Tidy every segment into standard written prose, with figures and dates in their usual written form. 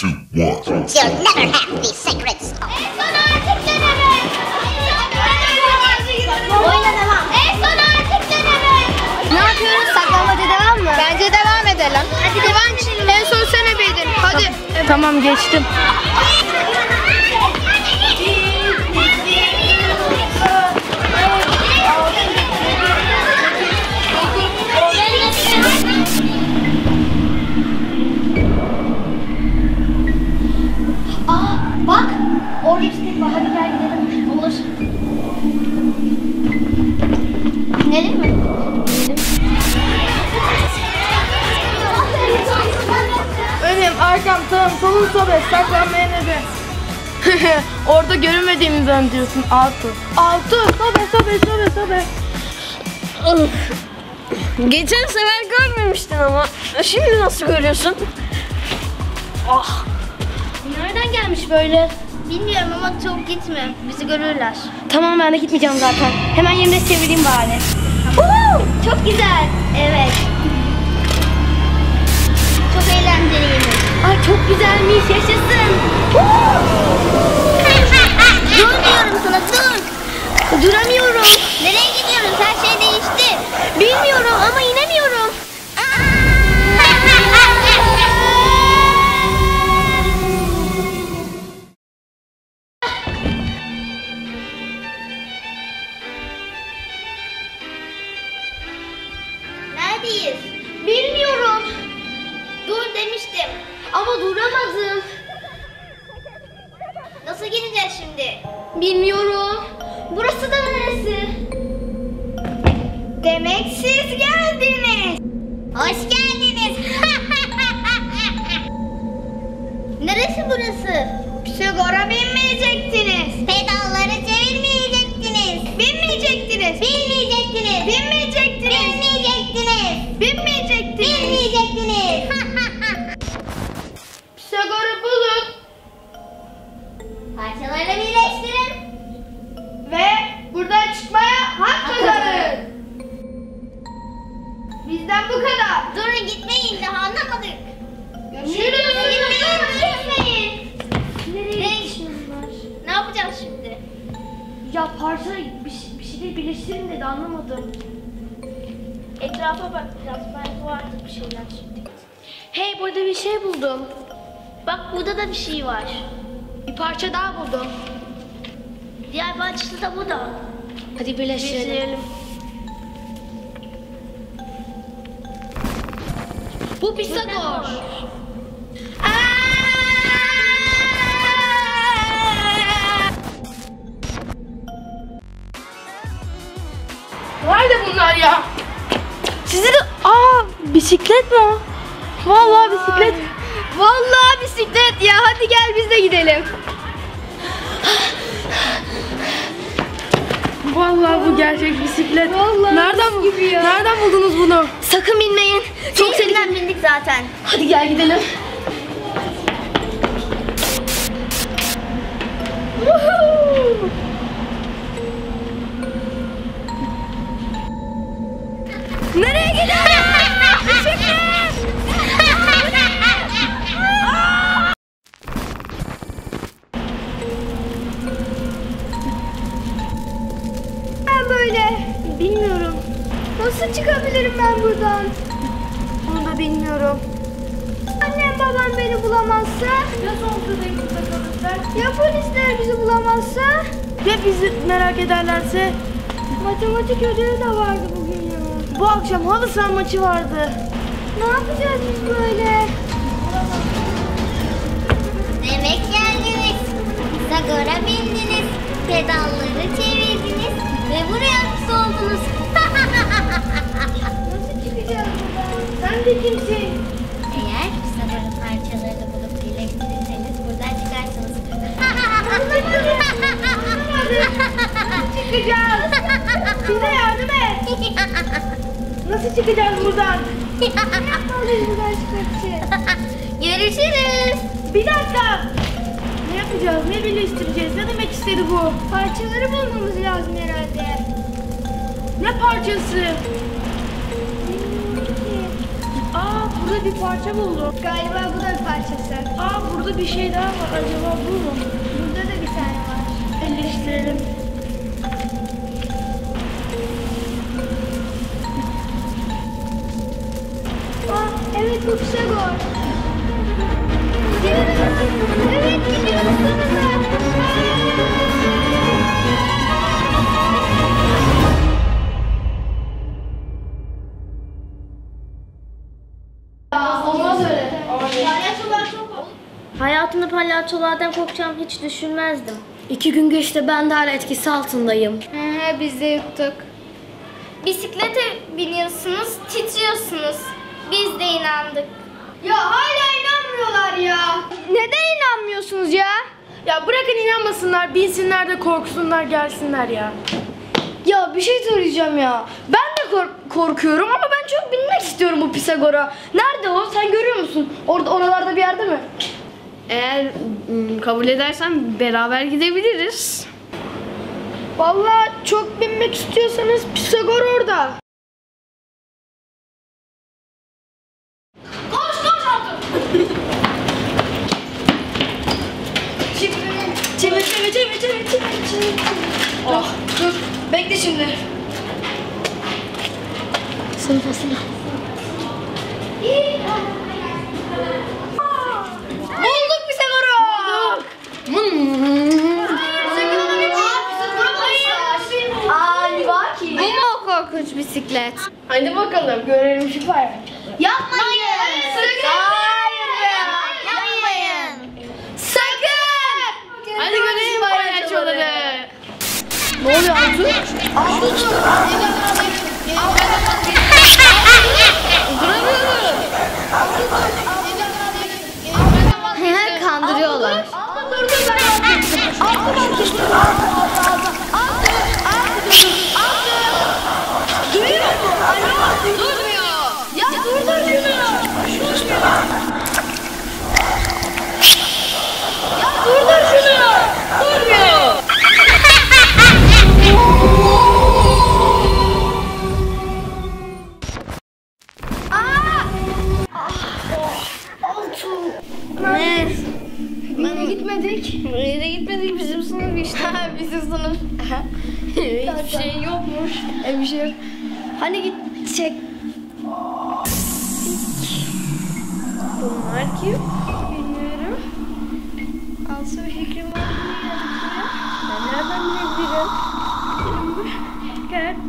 2, 1. You'll never have these secrets. En son artık deneme. Oyuna devam. En son artık deneme. Ne yapıyoruz? Saklambaca devam mı? Bence devam edelim. Hadi devam edelim. En son sen ebeydin. Hadi. Tamam geçtim. Bak, orada bisiklet var. Hadi gel gidelim. Olur. Gidelim mi? Önüm, arkam, sağım, solum, sobe, saklanmaya nebe. Orada görünmediğimizden diyorsun. Altı, sobe. Geçen sefer görmemiştin ama. Şimdi nasıl görüyorsun? Ah. Nereden gelmiş böyle? Bilmiyorum ama çok gitme. Bizi görürler. Tamam ben de gitmeyeceğim zaten. Hemen yerine çevireyim bari. Çok güzel. Evet. Çok eğlenceliymiş. Ay çok güzelmiş, yaşasın. Dur diyorum sana, dur. Duramıyorum. Nereye gidiyoruz? Her şey değişti. Bilmiyorum ama inemiyorum. Neredeyiz? Bilmiyorum. Dur demiştim. Ama duramadım. Nasıl gideceğiz şimdi? Bilmiyorum. Burası da neresi? Demek siz geldiniz. Hoş geldiniz. Neresi burası? Pisagor'a binmeyecektiniz. Pedalları çevirmeyecektiniz. Binmeyecektiniz. Bilmeyecektiniz. Binmeyecektiniz. Bilmeyecektiniz. Binmeyecektiniz. Bilmeyecektiniz. Pisagor'u bulun Parçaları birleştirin. ve buradan çıkmaya hak kazanın. Bizden bu kadar. Durun gitmeyin daha anlamadık. Görüşürüz. Gitmeyin. Nereye Ne yapacağız şimdi? Ya parça bir şeyleri birleştirin dedi anlamadım. Etrafa bak biraz. Belki vardır bir şeyler şimdi. Hey burada bir şey buldum. Bak burada da bir şey var. Bir parça daha buldum. Diğer parçası da bu da. Hadi birleştirelim. Bu Pisagor. Nerede bunlar ya? Sizi de... bisiklet mi o? Vallahi bisiklet. Vallahi bisiklet ya. Hadi gel biz de gidelim. Vallahi bu gerçek bisiklet. Vallahi nereden buldunuz bunu? Sakın binmeyin. Çok Çok bindik zaten. Hadi gel gidelim. Nereye gidiyorsun? Ben böyle bilmiyorum. Nasıl çıkabilirim ben buradan? Onu da bilmiyorum. Annem babam beni bulamazsa? Ya sonsuza burada kalırsak? Ya polisler bizi bulamazsa? Ya bizi merak ederlerse? Matematik ödevi de vardı bugün ya. Bu akşam halı saha maçı vardı. Ne yapacağız biz böyle? Demek geldiniz. Pisagor'a bindiniz. Pedalları çevirdiniz. Ve buraya hapis oldunuz. Nasıl çıkacağız buradan? Sen de kimsin? Eğer Pisagor'un parçalarını bulup birleştirirseniz buradan çıkarsınız. Nasıl çıkacağız? Bize yardım et. Nasıl çıkacağız buradan? Yapmalıyız buradan çıkmak için. Görüşürüz. Bir dakika. Ne yapacağız? Ne birleştireceğiz? Ne demek istedi bu? Parçaları bulmamız lazım herhalde. Ne parçası? Burada bir parça buldum. Galiba bu da bir parçası. Burada bir şey daha var. Acaba bu mu? Burada da bir tane var. Birleştirelim. Evet bu Pisagor. Evet gidiyoruz Olmaz öyle. Hayatımda palyaçolardan korkacağımı hiç düşünmezdim. 2 gün geçti, ben de hala etkisi altındayım. Biz de yuttuk. Bisiklete biniyorsunuz, titriyorsunuz. Biz de inandık. Ya hala inanmıyorlar ya. Neden inanmıyorsunuz ya? Ya bırakın inanmasınlar, binsinler de korksunlar, gelsinler ya. Ya bir şey söyleyeceğim ya. Ben de korkuyorum ama ben çok binmek istiyorum bu Pisagor'a. Nerede o? Sen görüyor musun? Oralarda bir yerde mi? Eğer kabul edersen beraber gidebiliriz. Vallahi çok binmek istiyorsanız Pisagor orada. Çevir. Oh, dur. Bekle şimdi. Sınıfasına. Bulduk Pisagor'u. Livaki. Bu mu o korkunç bisiklet? Hadi bakalım, görelim şu payı. Yapmayın. Yapmayın. Sakın. Hadi görelim palyaçoları. Ne oluyor Artu? Kandırıyorlar. Nereye gitmedik? Nereye gitmedik, bizim sınıf işte. Bizim sınıf. Hiçbir şey yokmuş. Bir şey yok. Hani gidecek? Bunlar kim? Bilmiyorum. Alsa bir fikrim var. Ben nereden bilebilirim? Gel.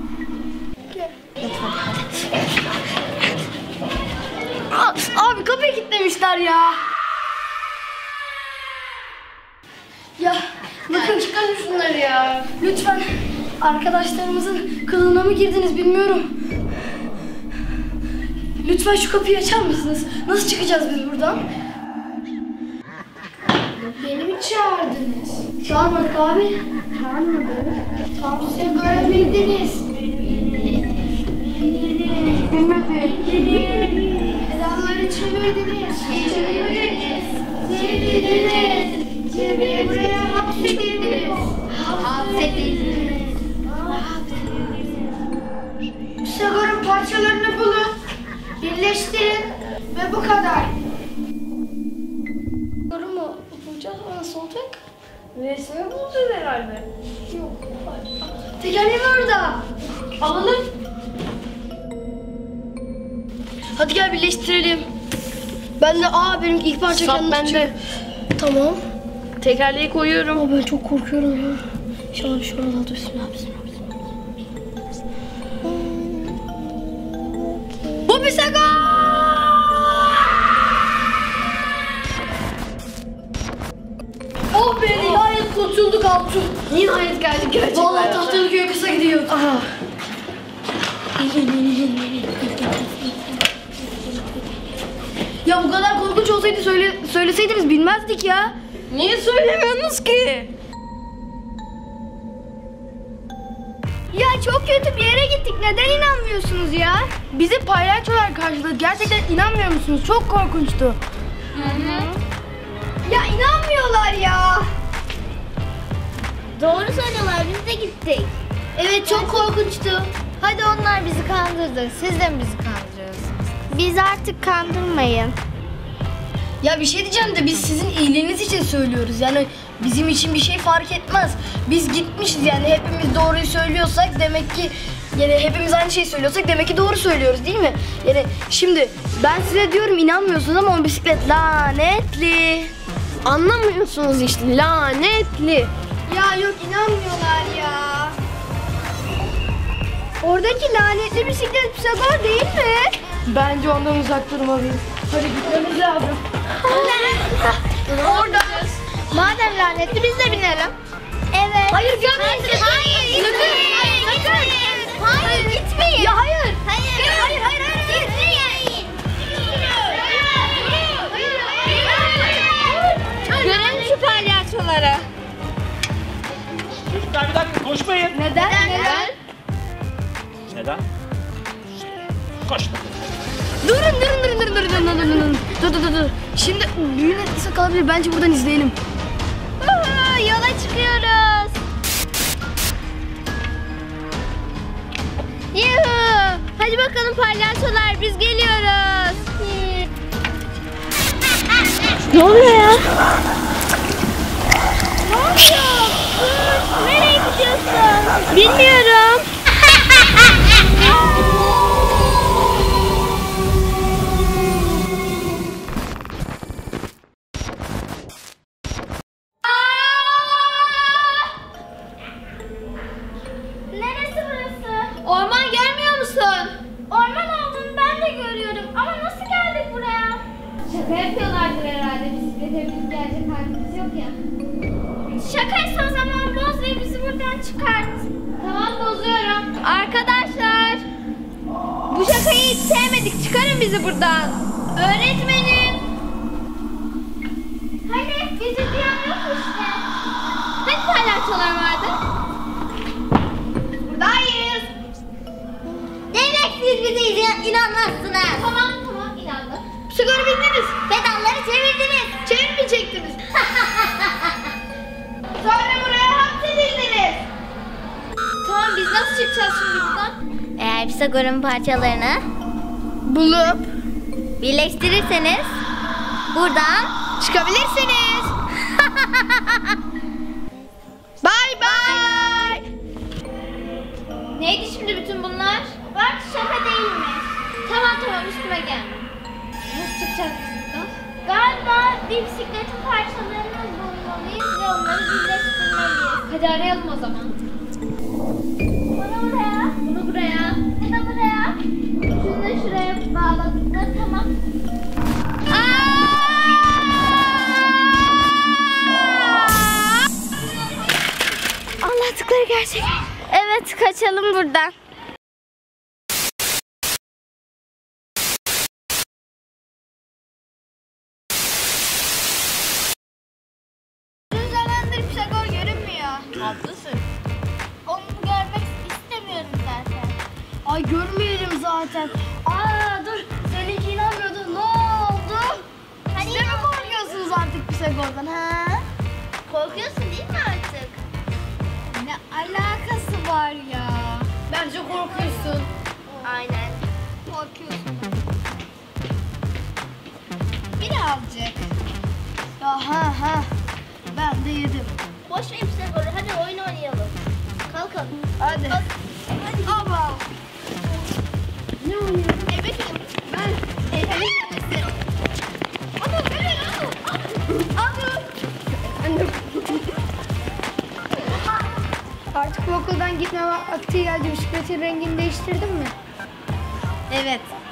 Abi kapıyı kilitlemişler ya. Ya bakın çıkarın şunları ya. Lütfen arkadaşlarımızın kılığına mı girdiniz bilmiyorum. Lütfen şu kapıyı açar mısınız? Nasıl çıkacağız biz buradan? Beni mi çağırdınız? Çağırmadık abi. Çağırmadım. Tam size görebildiniz. Pedalları çevirdiniz. Çevirdiniz. Buraya hapsedildiniz. Pisagor'un parçalarını bulun. Birleştirin. Ve bu kadar. Doğru mu? Bulacağız, nasıl olacak? Resmi bulacağız herhalde. Yok. Tekerleği var orada. Alalım. Hadi gel birleştirelim. Ben de benim ilk parça Sap kendini bende. tutuyor. Tamam. Tekerleği koyuyorum. Ama ben çok korkuyorum ya. Şurada bismillah. Bu Pisagor! Oh be, nihayet kurtulduk Altun. Nihayet geldik gerçekten. Vallahi Tahtalıköy kısa gidiyor. Aha. Ya bu kadar korkunç olsaydı söyleseydiniz bilmezdik ya. Niye söylemiyorsunuz ki? Ya çok kötü bir yere gittik. Neden inanmıyorsunuz ya? Bizi palyaçolar karşıladı. Gerçekten inanmıyor musunuz? Çok korkunçtu. Ya inanmıyorlar ya. Doğru söylüyorlar, biz de gittik. Evet, çok korkunçtu. Hadi onlar bizi kandırdı. Siz de mi bizi kandırıyorsunuz? Bizi artık kandırmayın. Ya bir şey diyeceğim de biz sizin iyiliğiniz için söylüyoruz. Yani bizim için bir şey fark etmez. Biz gitmişiz yani hepimiz doğruyu söylüyorsak demek ki yani hepimiz aynı şeyi söylüyorsak demek ki doğru söylüyoruz değil mi? Yani şimdi ben size diyorum inanmıyorsunuz ama o bisiklet lanetli. Anlamıyorsunuz işte, lanetli. Ya yok inanmıyorlar ya. Oradaki lanetli bisiklet Pisagor değil mi? Bence ondan uzak durmalıyız. Hadi gitmemiz lazım. Orada. Madem lanetli biz de binelim. Evet. Hayır gömeyiz. Hayır. Hayır gitmeyin. Ya hayır. Hayır. Gitmeyin. Görelim şu palyaçoları. Çocuklar bir dakika koşmayın. Neden? Neden? Koşma. Durun. Dur. Şimdi büyüğün etkisi kalabilir. Bence buradan izleyelim. Yola çıkıyoruz. Yuhu. Hadi bakalım palyaçolar biz geliyoruz. Ne oluyor ya? Ne oluyor? Nereye gidiyorsun? Bilmiyorum. Neresi burası? Orman görmüyor musun? Orman olduğunu ben de görüyorum ama nasıl geldik buraya? Şaka yapıyorlardır herhalde. Bisiklete binip gelecek halimiz yok ya. Şakaysa o zaman boz ve bizi buradan çıkart. Tamam bozuyorum. Arkadaşlar. Bu şakayı hiç sevmedik. Çıkarın bizi buradan. Öğretmenim. Hani bizi duyan yok işte. Hani palyaçolar vardı? Buradayız. Demek siz bize inanmazsınız. Tamam inandım. Sigara bindiniz. Pedalları çevirdiniz. Çevirmeyecektiniz. Sonra buraya hapsedildiniz. Tamam biz nasıl çıkacağız şimdi buradan? Eğer Pisagor'un parçalarını Bulup birleştirirseniz buradan çıkabilirsiniz. Bye bye. Neydi şimdi bütün bunlar? Bak şaka değilmiş. Tamam üstüme gelme. Nasıl çıkacağız biz buradan? Galiba bir bisikletin parçalarını bulmalıyız ve onları birleştirmeliyiz. Hadi arayalım o zaman. Bunu buraya. Bunu buraya. Bu da buraya. Şunu da şuraya bağladık da tamam. Anlattıkları gerçek. Evet kaçalım buradan. Uzun zamandır Pisagor görünmüyor. Haklısın. Onu görmek istemiyorum zaten. Ay görmeyelim zaten. Aa dur. Seninki inanmıyordun. Ne oldu? Hani Siz de mi korkuyorsunuz artık Pisagor'dan ha? korkuyorsun değil mi artık? Ne alakası var ya? Bence korkuyorsun. Aynen. Korkuyorsun. Birazcık. Ya ha. Ben de yedim. Boş ver Pisagor'u. Hadi oyun oynayalım. Kalkalım. Hadi. Hadi. Ama. Ne oynuyorsun? Evet. Ben eğlenmesi. Ama böyle Artık bu okuldan gitme vakti geldi. Bisikletin rengini değiştirdin mi? Evet.